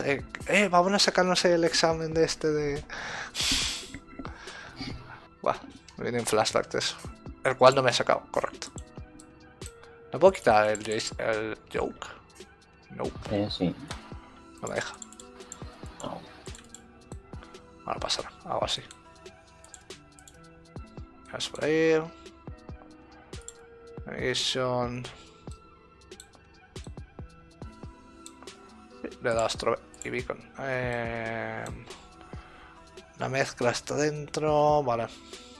vamos a sacarnos el examen de este de... Buah, me viene un flashback de eso. El cual no me he sacado, correcto. ¿No puedo quitar el joke? No. Sí. No me deja. No. Ahora pasará, algo así. Vamos por ahí. Navigation. Le da Astro y Beacon. La mezcla está dentro. Vale.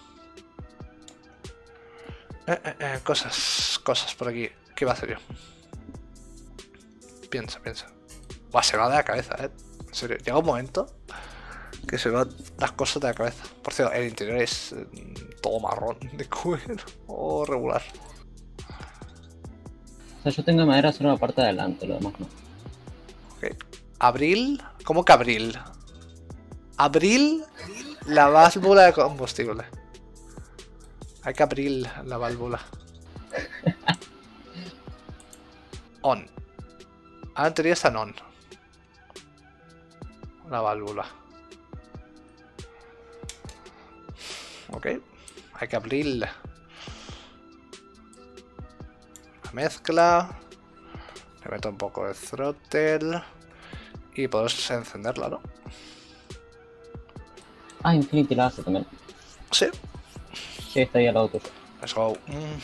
Cosas por aquí. ¿Qué iba a hacer yo? Piensa. Buah, se va de la cabeza, En serio, llega un momento que se van las cosas de la cabeza. Por cierto, el interior es todo marrón de cuero o regular. O sea, yo tengo madera solo la parte de adelante, lo demás no. Ok. Abril. ¿Cómo que abril? Abril la válvula de combustible. Hay que abrir la válvula. On. Ahora en teoría está en on. La válvula. Ok. Hay que abrir la mezcla. Le meto un poco de throttle. Y podemos encenderla, ¿no? Ah, Infinity la hace también. Sí. Sí, está ahí al lado tuyo. Let's go.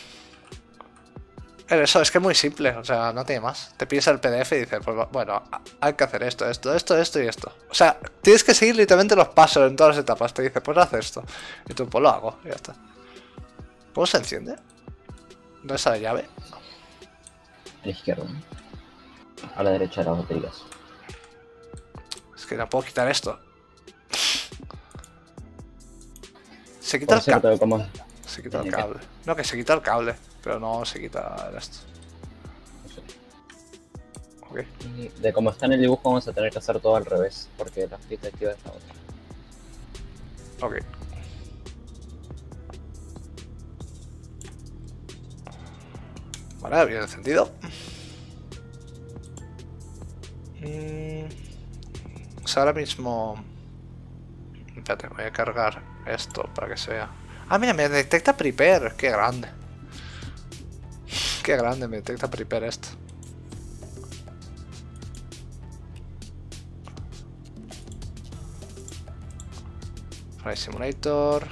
Eso es que es muy simple, o sea, no tiene más. Te pides el PDF y dices, pues bueno, hay que hacer esto y esto. O sea, tienes que seguir literalmente los pasos en todas las etapas. Te dice, pues haz esto. Y tú, pues lo hago, y ya está. ¿Cómo se enciende? ¿Dónde está la llave? A la izquierda. A la derecha de las baterías. Es que no puedo quitar esto. Se quita Por el cable. cierto, como... Se quita el cable. No, que se quita el cable, pero no se quita esto. Ok. Y de cómo está en el dibujo vamos a tener que hacer todo al revés, porque la expectativa es la otra. Ok. Vale, bien encendido. O sea, ahora mismo... Espérate, voy a cargar esto para que se vea. Ah, mira, me detecta Prepare. Qué grande. Qué grande, me detecta Prepare esto. Flight Simulator.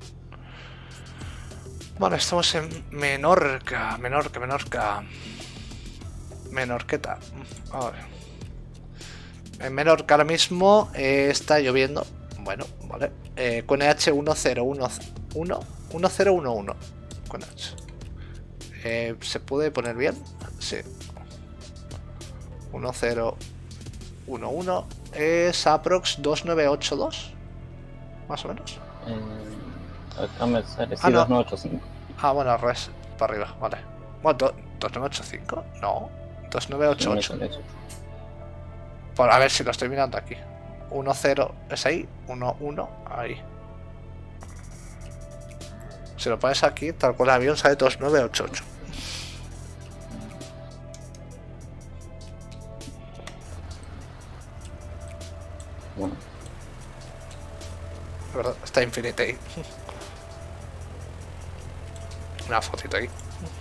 Bueno, estamos en Menorca. Menorqueta. A ver. En Menorca ahora mismo está lloviendo. Bueno, vale. QNH 1011. QNH. ¿Se puede poner bien? Sí. 1011 es aprox 2982. Más o menos. Acá me sale Ah, no. 2985. Ah, bueno, res para arriba, vale. Bueno, 2985, no. 2988. Por a ver si lo estoy mirando aquí. 10 es ahí, 11 ahí. Si lo pones aquí, tal cual el avión sale 2988. Bueno. De verdad, está Infinity ahí. Una fotito ahí.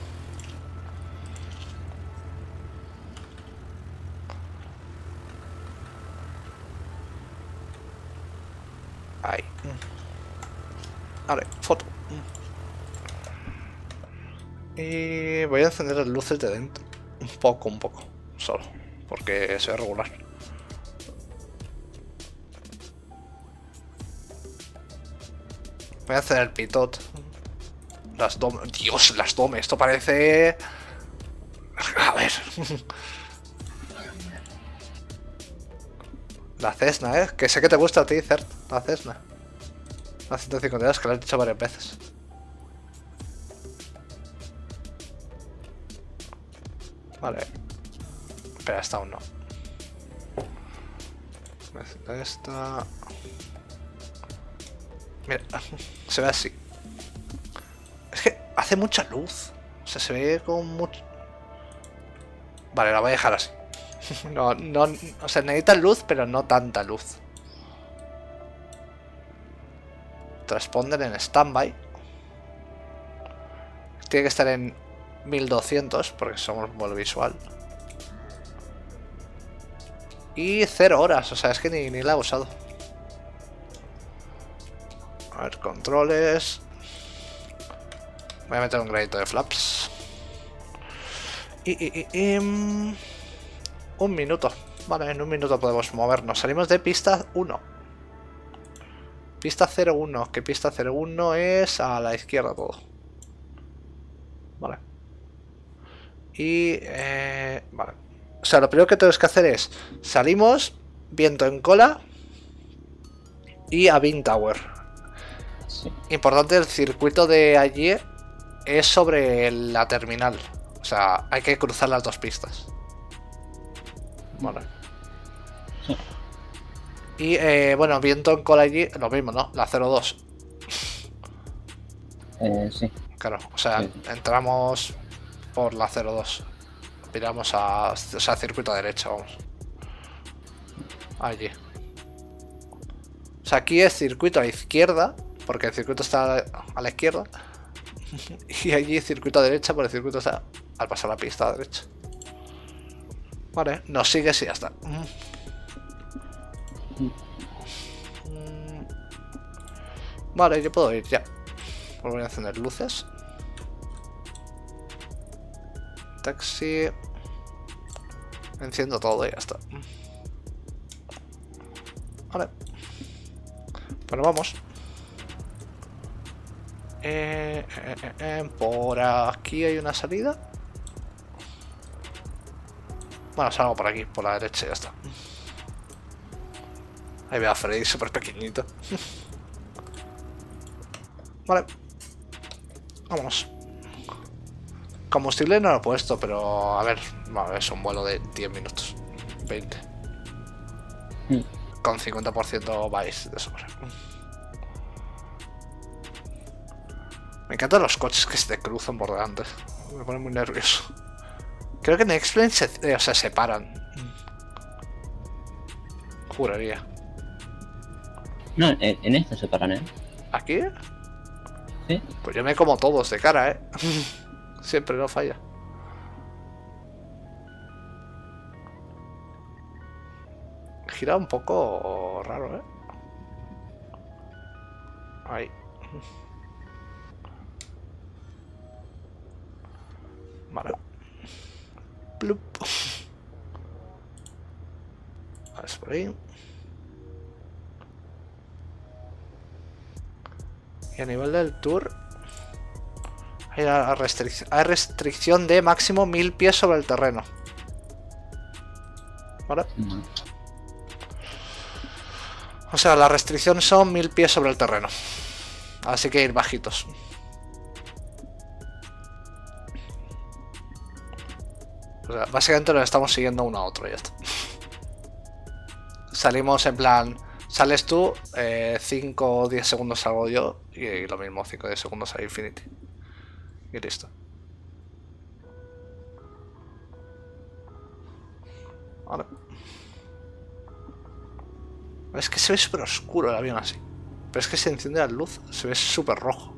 Ahí. Vale, foto. Y voy a encender las luces de dentro. Un poco. Solo. Porque se ve regular. Voy a hacer el pitot. Las dome. Dios, las dome. Esto parece... A ver. La Cessna, que sé que te gusta a ti, Cert. La Cessna. La 152, que la he dicho varias veces. Vale. Espera, esta aún no. Esta... Mira, se ve así. Es que hace mucha luz. O sea, se ve con mucho... Vale, la voy a dejar así. No, no, o sea, necesitan luz, pero no tanta luz. Transponder en standby. Tiene que estar en 1200 porque somos vuelo visual. Y 0 horas, o sea, es que ni la he usado. A ver, controles. Voy a meter un gradito de flaps. Un minuto. Vale, en un minuto podemos movernos. Salimos de pista 1. Pista 01. Que pista 01 es a la izquierda todo. Vale. Y... vale. O sea, lo primero que tenemos que hacer es... Salimos, viento en cola y a Beam Tower. Sí. Importante, el circuito de allí es sobre la terminal. O sea, hay que cruzar las dos pistas. Vale. Sí. Y bueno, viento en cola allí, lo mismo, ¿no? La 02. Sí. Claro, o sea, Sí. entramos por la 02. Viramos a... O sea, circuito a derecha, vamos. Allí. O sea, aquí es circuito a izquierda, porque el circuito está a la izquierda. Y allí circuito a derecha, porque el circuito está al pasar la pista a la derecha. Vale, nos sigue y ya está. Vale, yo puedo ir ya. Voy a encender luces. Taxi. Enciendo todo y ya está. Vale. Bueno, vamos. Por aquí hay una salida. Bueno, salgo por aquí, por la derecha y ya está. Ahí veo a Freddy súper pequeñito. Vale. Vámonos. Combustible no lo he puesto, pero a ver, bueno, es un vuelo de 10 minutos. 20. Con 50% vais de sobra. Me encantan los coches que se te cruzan por delante. Me pone muy nervioso. Creo que en X-Plane se separan. Juraría. No, en esto se paran, ¿eh? ¿Aquí? Sí. Pues yo me como todos de cara, ¿eh? Siempre no falla. Gira un poco raro, ¿eh? Ahí. Vale. Plup. A ver, es por ahí. Y a nivel del tour hay restricción de máximo 1000 pies sobre el terreno. ¿Vale? O sea, la restricción son 1000 pies sobre el terreno. Así que ir bajitos. O sea, básicamente nos estamos siguiendo uno a otro y ya está. Salimos en plan... Sales tú, 5 o 10 segundos salgo yo y lo mismo, 5 o 10 segundos a Infinity. Y listo. Vale. Es que se ve súper oscuro el avión así. Pero es que se enciende la luz, se ve súper rojo.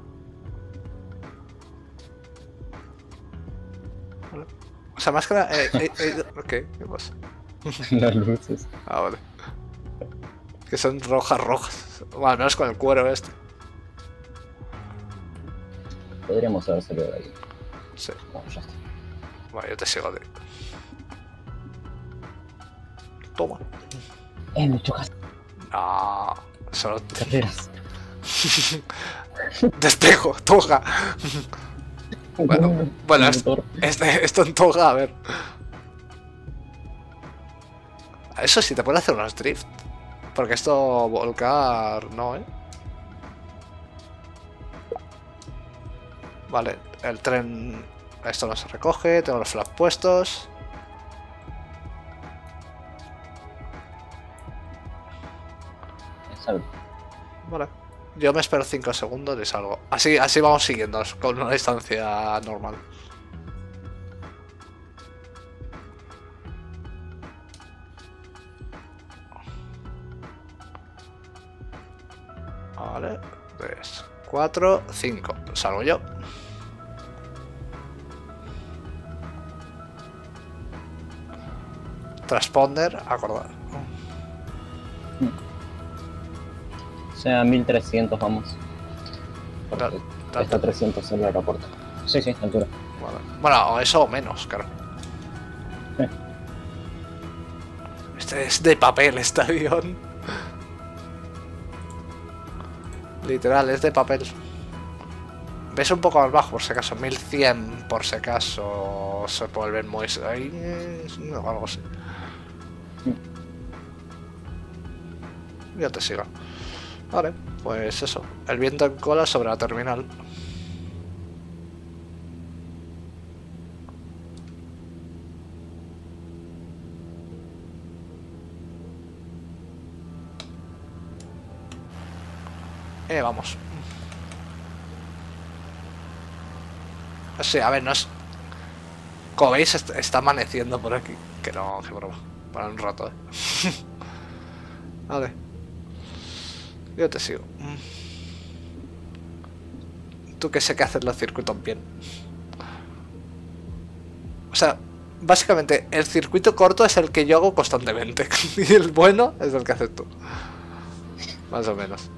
Vale. O sea, más que nada... ok, ¿qué pasa? Las luces. Ah, vale. Que son rojas. Bueno, al menos con el cuero este. Podríamos haber salido de ahí. Sí. Bueno, ya está. Bueno, yo te sigo directo. Toma. Me chocas. No, solo Carreras. despejo, toga. Bueno, esto en toga, a ver. Eso sí, te puede hacer unos drift. Porque esto volcar no, ¿eh? Vale, el tren... Esto no se recoge, tengo los flaps puestos. Salgo. Vale. Yo me espero 5 segundos y salgo. Así vamos siguiendo con una distancia normal. Vale. 3, 4, 5. Salgo yo. Transponder, acordar. O sea, 1300 vamos. Porque Da- está 300 en el aeropuerto. Sí, sí, altura. Vale. Bueno, o eso o menos, claro. Este es de papel, este avión. Literal, es de papel. Ves un poco más bajo, por si acaso. 1100, por si acaso. Se vuelven muy... No, algo así. Yo te sigo. Vale, pues eso. El viento en cola sobre la terminal. Vamos. Sí, a ver, no es... Como veis, está amaneciendo por aquí. Que no, qué broma. Para un rato, Vale. Yo te sigo. Tú que sé que haces los circuitos bien. O sea, básicamente, el circuito corto es el que yo hago constantemente. Y el bueno es el que haces tú. Más o menos.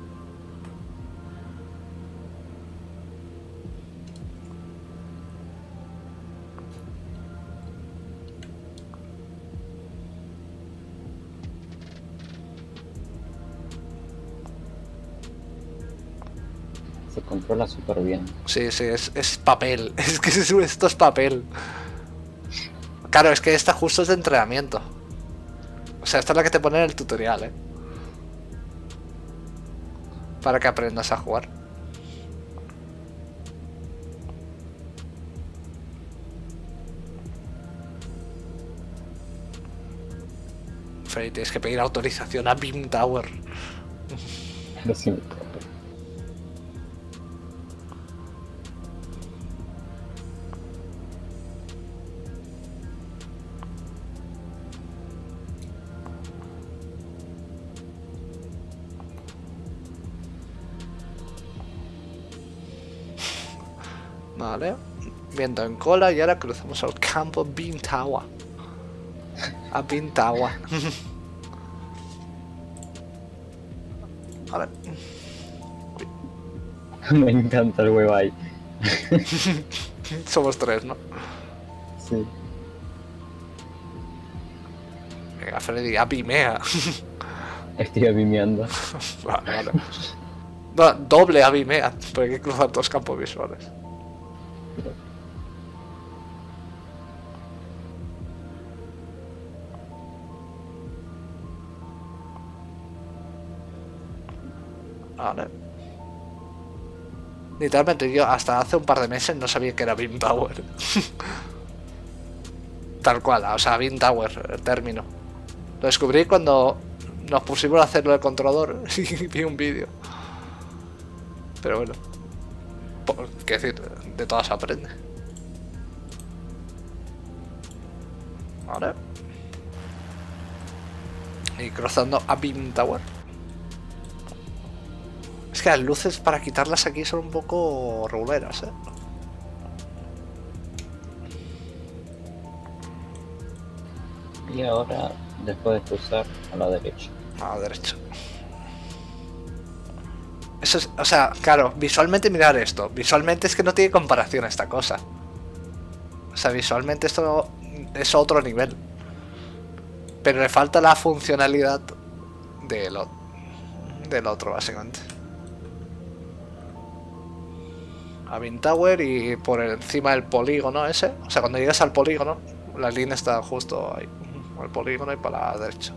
Se controla súper bien. Sí, sí, es papel. Es que esto es papel. Claro, es que esta justo es de entrenamiento. O sea, esta es la que te pone en el tutorial, para que aprendas a jugar. Freddy, tienes que pedir autorización a Beam Tower. Lo siento. Vale. Viento en cola y ahora cruzamos al campo Beam Tower. A Beam Tower. A ver. Me encanta el huevo ahí. Somos tres, ¿no? Sí. Venga, Freddy, abimea. Estoy avimeando. Vale, vale. No, doble abimea, porque hay que cruzar dos campos visuales. Vale. Literalmente yo hasta hace un par de meses no sabía que era Beam Tower. Tal cual, o sea, Beam Tower, el término. Lo descubrí cuando nos pusimos a hacerlo el controlador y vi un vídeo. Pero bueno. Quiero decir, de todas se aprende. Vale. Y cruzando a Beam Tower. Es que las luces para quitarlas aquí son un poco reguleras, Y ahora, después de cruzar, a la derecha. A la derecha. Eso es, o sea, claro, visualmente mirar esto. Visualmente es que no tiene comparación esta cosa. O sea, visualmente esto es otro nivel. Pero le falta la funcionalidad del otro, básicamente. A Beam Tower y por encima del polígono ese. O sea, cuando llegas al polígono, la línea está justo ahí. El polígono y para la derecha.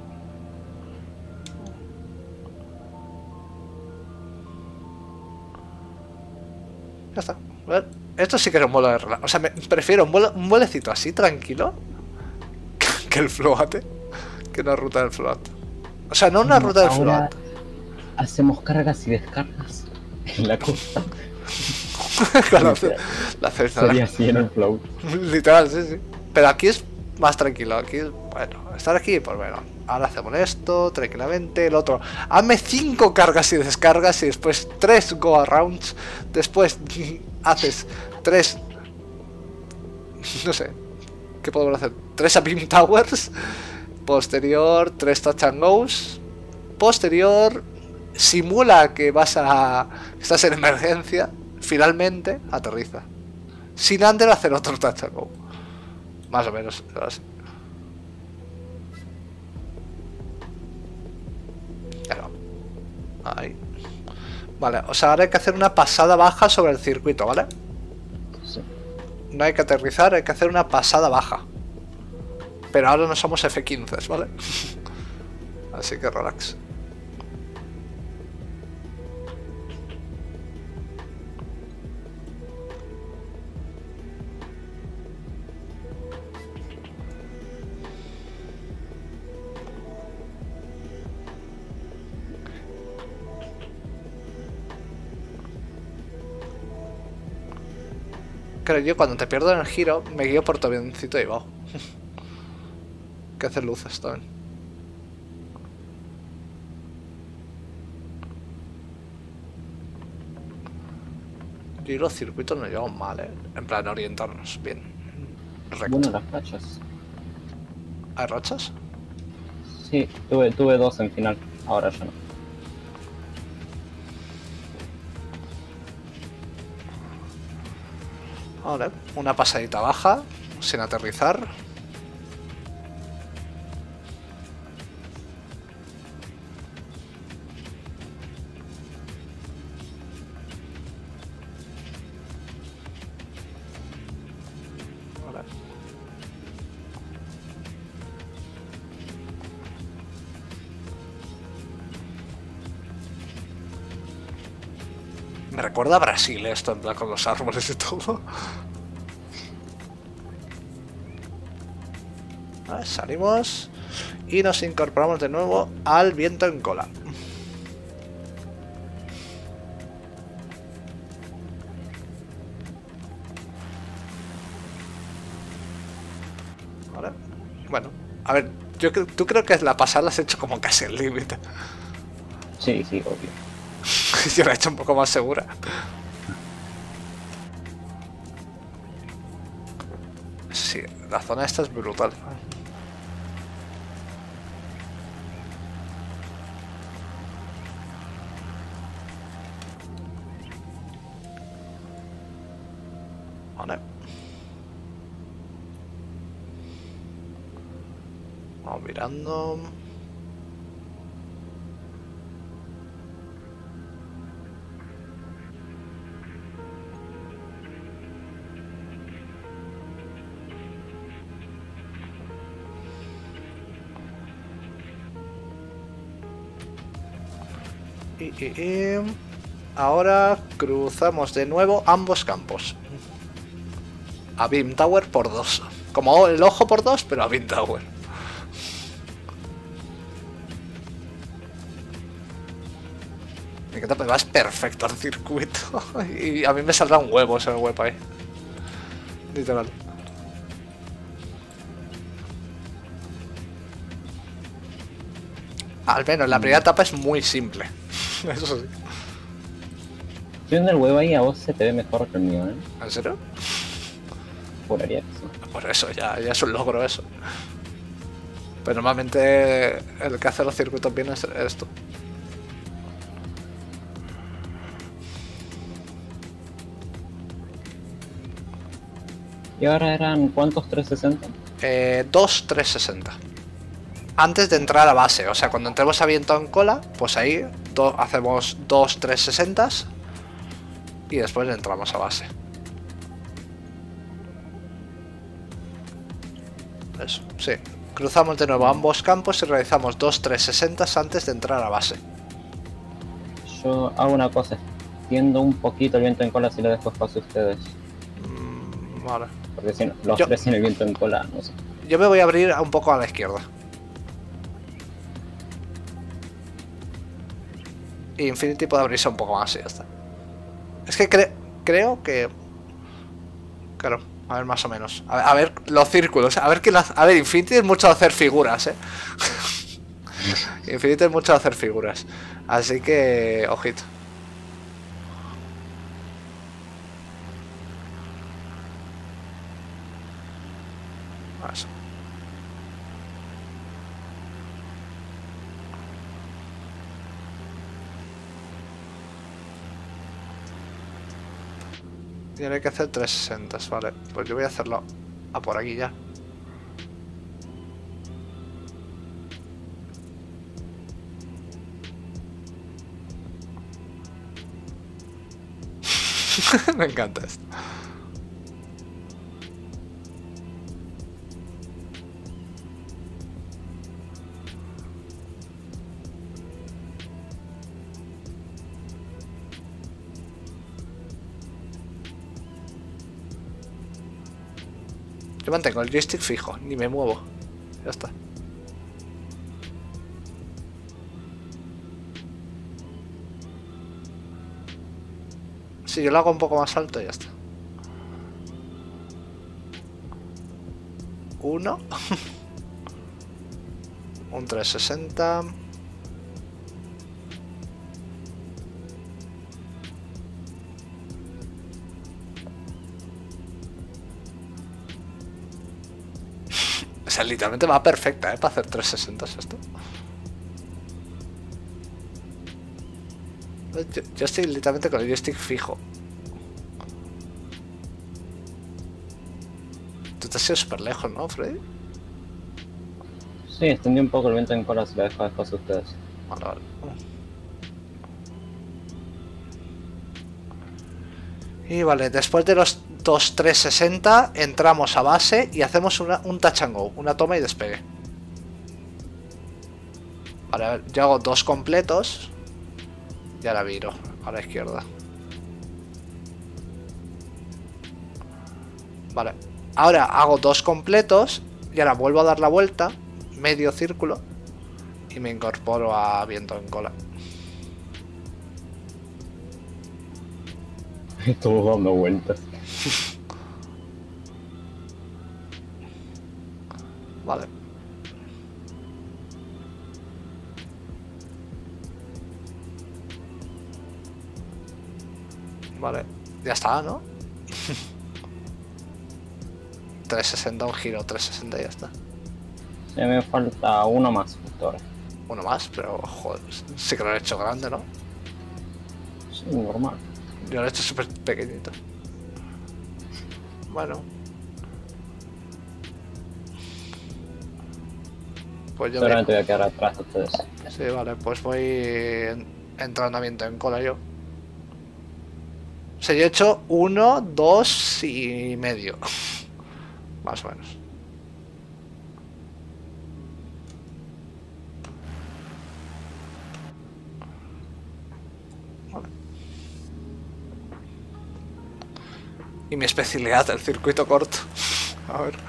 Ya está. Esto sí que era un vuelo de relajo. O sea, prefiero un vuelecito así tranquilo que el floate. Que una ruta del float. O sea, no una ruta del float. Hacemos cargas y descargas en la costa. Con la cesta. Sería así en el float. Literal, sí, sí. Pero aquí es más tranquilo. Aquí, bueno, estar aquí, pues bueno. Ahora hacemos esto tranquilamente. El otro, hazme 5 cargas y descargas y después 3 go arounds. Después haces 3, no sé, ¿qué podemos hacer? 3 Beam Towers. Posterior, 3 touch and goes. Posterior, simula que estás en emergencia. Finalmente, aterriza. Sin antes hacer otro touch and go. Más o menos, así. Claro. Ahí. Vale, o sea, ahora hay que hacer una pasada baja sobre el circuito, ¿vale? Sí. No hay que aterrizar, hay que hacer una pasada baja. Pero ahora no somos F-15, ¿vale? Así que relax. Creo yo cuando te pierdo en el giro me guío por tu avioncito y va. Que hace luces también. Y los circuitos no llevan mal, en plan orientarnos bien. Recto. Bueno, las rachas. ¿Hay rachas? Sí, tuve 2 en final, ahora ya no. Vale, una pasadita baja, sin aterrizar. Vale. Me recuerda a Brasil esto, en plan con los árboles y todo. Vale, salimos y nos incorporamos de nuevo al viento en cola. Vale. Bueno, a ver, tú creo que la pasada la has hecho como casi el límite. Sí, sí, obvio. Yo la he hecho un poco más segura. Sí, la zona esta es brutal. Vale. Vamos mirando. Y ahora cruzamos de nuevo ambos campos. A Beam Tower por 2. Como el ojo por 2, pero a Beam Tower. Me encanta, pero vas perfecto al circuito. Y a mí me saldrá un huevo ese huevo ahí. Literal. Al menos la primera etapa es muy simple. Eso sí. Viendo el huevo ahí a vos se te ve mejor que el mío, ¿eh? ¿En serio? Juraría que sí. Por eso, ya es un logro eso. Pero normalmente el que hace los circuitos bien es esto. ¿Y ahora eran cuántos 360? 2 360. Antes de entrar a base, o sea, cuando entremos a viento en cola, pues ahí hacemos 2 360 y después entramos a base. Eso, sí. Cruzamos de nuevo ambos campos y realizamos 2 360 antes de entrar a base. Yo hago una cosa, extiendo un poquito el viento en cola si le dejo espacio a ustedes. Vale. Porque si no, los tres en el viento en cola, no sé. Yo me voy a abrir un poco a la izquierda. Y Infinity puede abrirse un poco más y ya está. Es que creo que... Claro, A ver, más o menos. A ver los círculos. A ver, a ver, Infinity es mucho de hacer figuras, ¿eh? Infinity es mucho de hacer figuras. Así que, ojito. Eso. Tiene que hacer 360, vale. Pues yo voy a hacerlo a por aquí ya. Me encanta esto. Yo mantengo el joystick fijo, ni me muevo. Ya está. Si yo lo hago un poco más alto, ya está. Uno. Un 360. O sea, literalmente va perfecta, para hacer 360 esto. Yo estoy literalmente con el joystick fijo. Tú te has ido súper lejos, ¿no, Freddy? Sí, extendí un poco el viento en cola, se lo dejo después a ustedes. Vale, vale. Y vale, después de los 2 360 entramos a base y hacemos un touch and go, una toma y despegue. Vale, a ver, yo hago 2 completos y ahora viro a la izquierda. Vale, ahora hago 2 completos y ahora vuelvo a dar la vuelta, medio círculo, y me incorporo a viento en cola. Estuvo dando vueltas. Vale. Vale, ya está, ¿no? 360, un giro, 360 y ya está. Sí, me falta uno más justo ahora. Uno más, pero joder, sí que lo he hecho grande, ¿no? Sí, normal. Yo lo he hecho súper pequeñito. Bueno. Pues yo Seguramente voy a quedar atrás de ustedes. Sí, vale, pues voy entrando a viento en cola yo. O sea, yo he hecho 1, 2 y medio. Más o menos. Vale. Y mi especialidad, el circuito corto. A ver.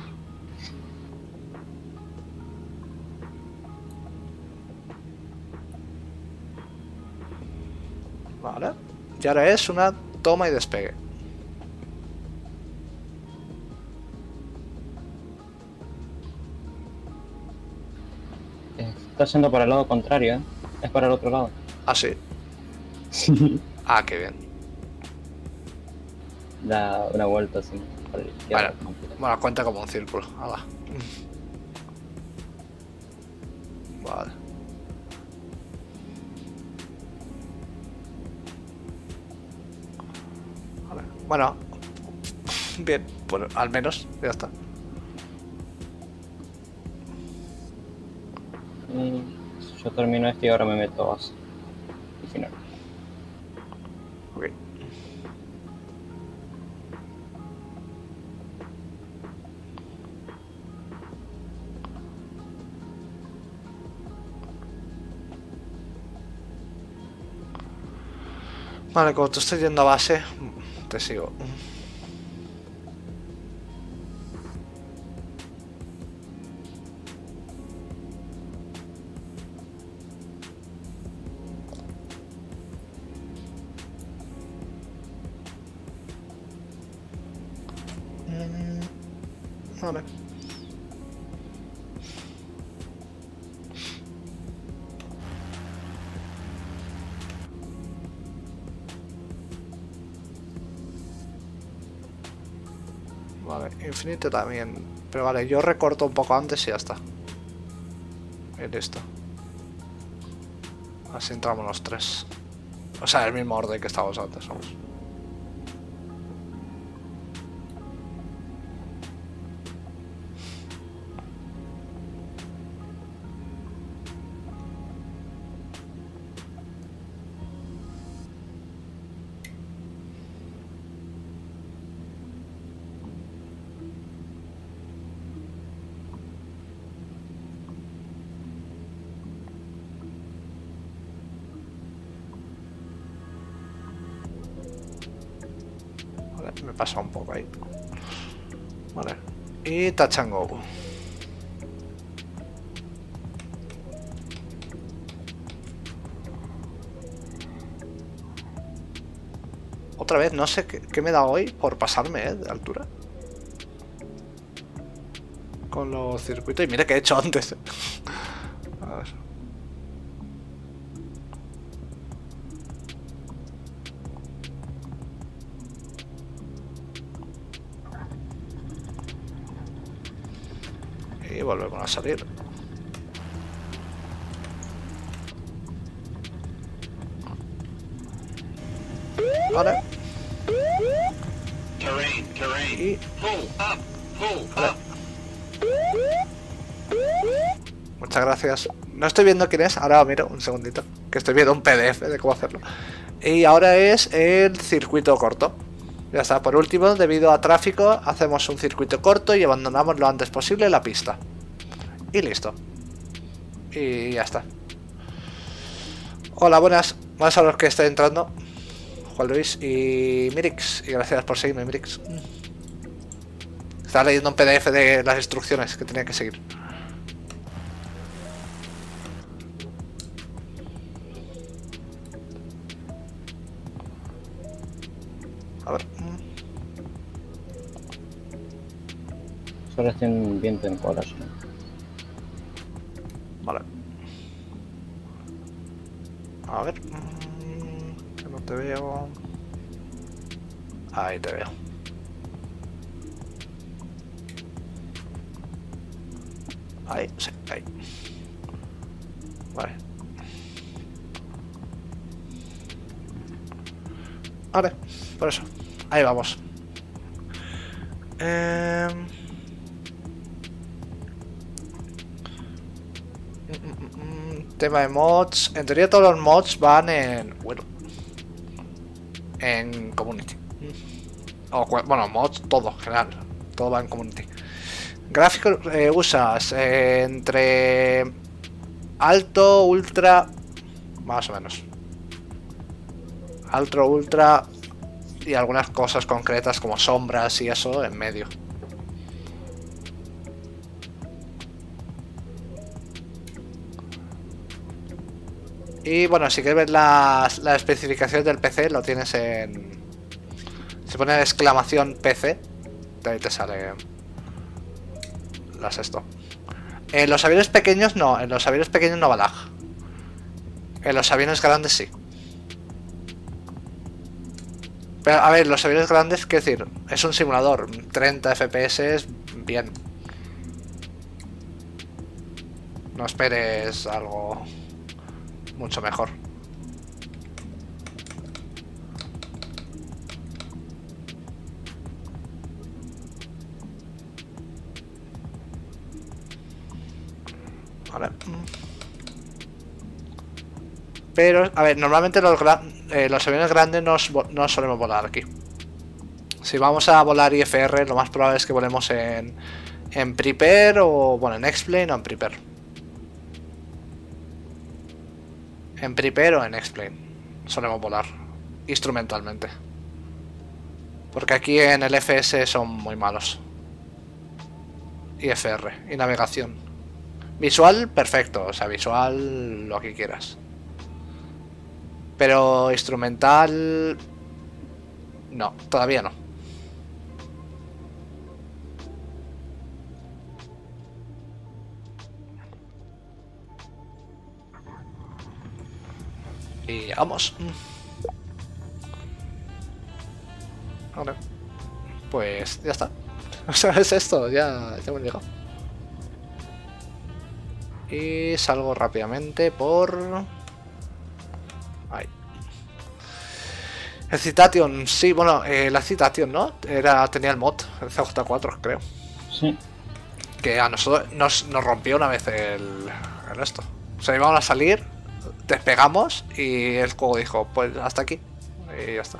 Vale. Y ahora es una toma y despegue. Está yendo para el lado contrario, ¿eh? Es para el otro lado. Ah, sí. Sí. Ah, qué bien. Da una vuelta así. Para la izquierda. Bueno, cuenta como un círculo. Hala. Vale. Vale. Bueno. Bien. Bueno, al menos. Ya está. Yo termino este y ahora me meto a base. Y final. Ok. Vale, como tú estás yendo a base, te sigo. Vale. Vale, infinito también. Pero vale, yo recorto un poco antes y ya está. Y listo. Así entramos los tres. O sea, el mismo orden que estábamos antes, vamos. Vale, me pasa un poco ahí. Vale. Y touch and go. Otra vez, no sé qué me da hoy por pasarme, de altura. Con los circuitos. Y mira que he hecho antes. A ver. Y volvemos a salir. Vale. Y... Vale. Muchas gracias. No estoy viendo quién es, ahora miro un segundito. Que estoy viendo un PDF de cómo hacerlo. Y ahora es el circuito corto. Ya está, por último, debido a tráfico, hacemos un circuito corto y abandonamos lo antes posible la pista. Y listo. Y ya está. Hola, buenas. Buenas a los que estén entrando. Juan Luis y Mirix. Y gracias por seguirme, Mirix. Estaba leyendo un PDF de las instrucciones que tenía que seguir. A ver. Solo estoy en un viento en corazón. Vale. A ver. Que no te veo. Ahí te veo. Ahí, sí, ahí. Vale. Vale, por eso. Ahí vamos. Tema de mods. En teoría todos los mods van en... Bueno. En Community. O, bueno, mods, todo, en general. Todo va en Community. Gráficos usas entre... Alto, ultra... Más o menos. Alto, ultra... Y algunas cosas concretas como sombras y eso en medio. Y bueno, si quieres ver la especificación del PC, lo tienes en... Se pone exclamación PC. De ahí te sale... Las esto. En los aviones pequeños no, en los aviones pequeños no va lag. En los aviones grandes sí. Pero a ver, los aviones grandes, quiero decir, es un simulador. 30 FPS es bien. No esperes algo mucho mejor. Vale. Pero, a ver, normalmente los aviones grandes no solemos volar aquí. Si vamos a volar IFR, lo más probable es que volemos en Prepare o, bueno, en X-Plane o en Prepare. En Prepare o en X-Plane solemos volar instrumentalmente. Porque aquí en el FS son muy malos. IFR y navegación. Visual, perfecto, o sea, visual lo que quieras. Pero instrumental... No, todavía no. Y llegamos. Vale. Pues ya está. O sea, es esto, ya hemos llegado. Y salgo rápidamente por... Ahí. El Citation, sí, bueno, la Citation, ¿no? Tenía el mod, el CJ4, creo. Sí. Que a nosotros nos rompió una vez el esto. O sea, íbamos a salir, despegamos y el juego dijo, pues hasta aquí. Y ya está.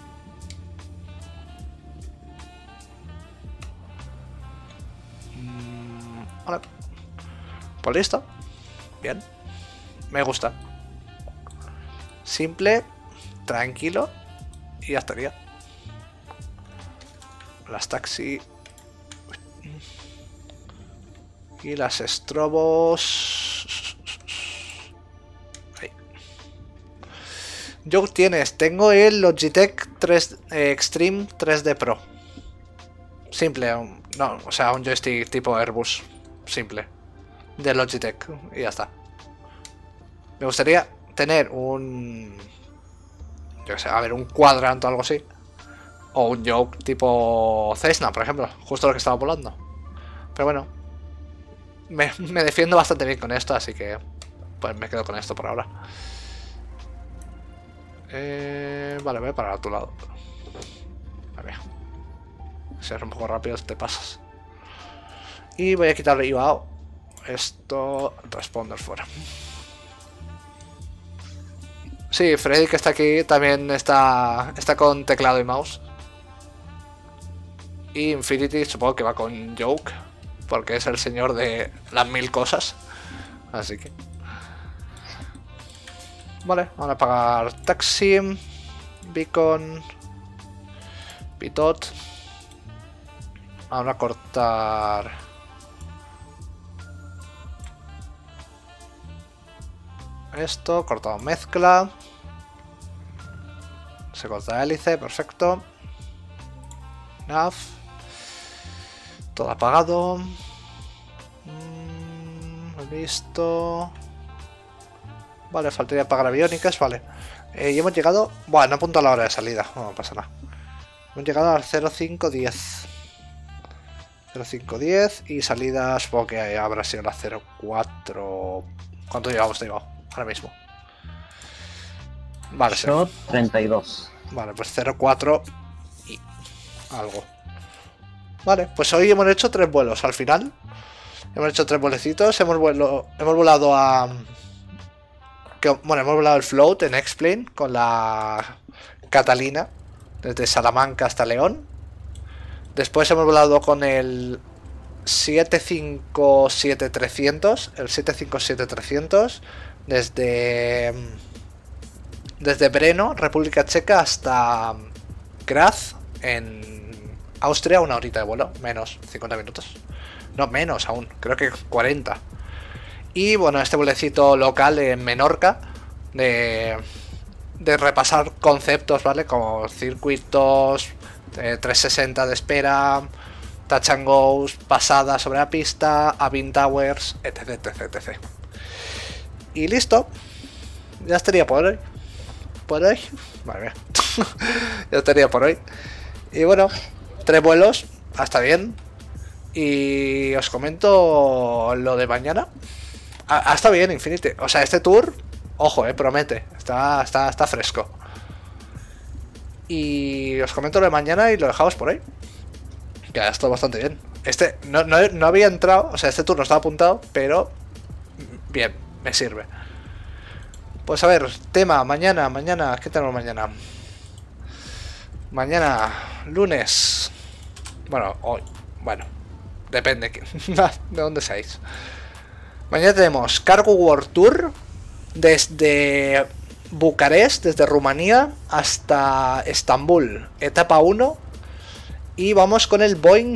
Vale. Pues listo. Bien. Me gusta. Simple, tranquilo y ya estaría. Las taxi y las estrobos. Ahí. Yo tengo el Logitech 3 Extreme 3D Pro. Simple, no, o sea, un joystick tipo Airbus. Simple. De Logitech y ya está. Me gustaría tener un... Yo qué sé, a ver, un Quadrant o algo así. O un Yoke tipo Cessna, por ejemplo. Justo lo que estaba volando. Pero bueno. Me defiendo bastante bien con esto, así que... Pues me quedo con esto por ahora. Vale, voy a parar a tu lado. Vale. Si eres un poco rápido te pasas. Y voy a quitarle IVAO. Esto... Responder fuera. Sí, Freddy que está aquí también está con teclado y mouse. Y Infinity supongo que va con Joke, porque es el señor de las 1000 cosas. Así que... Vale, vamos a pagar taxi, beacon, pitot. Vamos a cortar... Esto, cortado mezcla. Se corta hélice, perfecto. Nav. Todo apagado. Listo. Vale, faltaría apagar aviónicas, vale. Y hemos llegado... Bueno, no apunto a la hora de salida, no pasa nada. Hemos llegado al 0510. 0510 y salida supongo que habrá sido la 04... ¿Cuánto llevamos de IVA ahora mismo? Vale, Yo 32. Vale, pues 04 y algo. Vale, pues hoy hemos hecho 3 vuelos al final. Hemos hecho 3 vuelecitos. Hemos volado a... Bueno, hemos volado el float en X-Plane con la Catalina desde Salamanca hasta León. Después hemos volado con el 757-300, el 757-300 desde Brno, República Checa, hasta Graz en Austria, una horita de vuelo, menos 50 minutos. No, menos aún, creo que 40. Y bueno, este vuelecito local en Menorca de repasar conceptos, ¿vale? Como circuitos, 360 de espera, touch and goes, pasada sobre la pista, Avin Towers, etc, etc, etc. Y listo. Ya estaría por hoy. Por hoy. Madre mía. Ya estaría por hoy. Y bueno, 3 vuelos. Hasta bien. Y os comento lo de mañana. Está bien, Infinity. O sea, este tour, ojo, promete. Está fresco. Y os comento lo de mañana y lo dejamos por ahí. Que ha estado bastante bien. Este no había entrado, o sea, este tour no estaba apuntado, pero bien, me sirve. Pues a ver, tema, mañana, ¿qué tenemos mañana? Mañana, lunes. Bueno, hoy, bueno, depende de dónde seáis. Mañana tenemos Cargo World Tour desde Bucarest, desde Rumanía hasta Estambul, etapa 1. Y vamos con el Boeing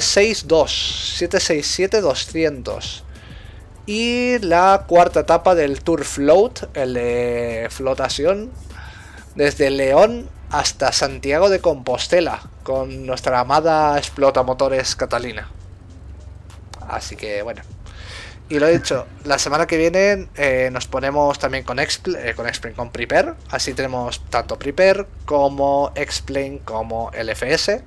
767-200. Y la cuarta etapa del Tour Float, el de flotación, desde León hasta Santiago de Compostela, con nuestra amada explotamotores Catalina. Así que bueno. Y lo he dicho, la semana que viene nos ponemos también con con Prepare. Así tenemos tanto Prepare como Explain como LFS.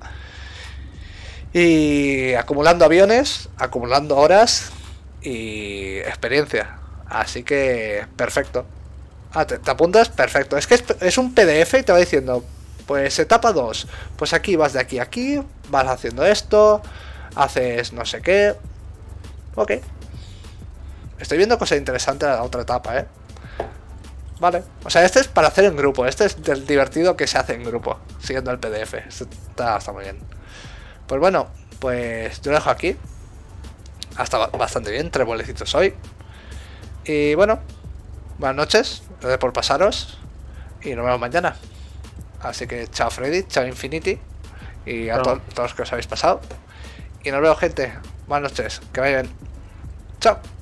Y acumulando aviones, acumulando horas y experiencia. Así que perfecto. Ah, ¿te apuntas? Perfecto. Es que es un PDF y te va diciendo, pues etapa 2. Pues aquí vas de aquí a aquí, vas haciendo esto, haces no sé qué. Ok. Estoy viendo cosas interesantes a la otra etapa, ¿eh? Vale. O sea, este es para hacer en grupo. Este es del divertido que se hace en grupo, siguiendo el PDF. Está muy bien. Pues bueno, pues yo lo dejo aquí. Hasta bastante bien, 3 bolecitos hoy. Y bueno, buenas noches. Gracias por pasaros. Y nos vemos mañana. Así que chao Freddy, chao Infinity. Y a todos los que os habéis pasado. Y nos vemos, gente. Buenas noches. Que vayan bien. Chao.